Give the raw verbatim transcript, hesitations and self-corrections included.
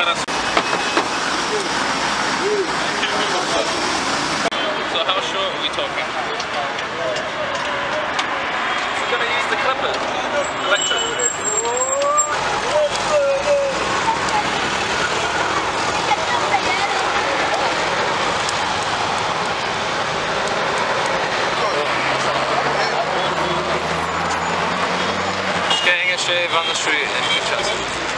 parasol. So how short are we talking? We're going to use the clippers. Electric. Getting a shave on the street in Kinshasa.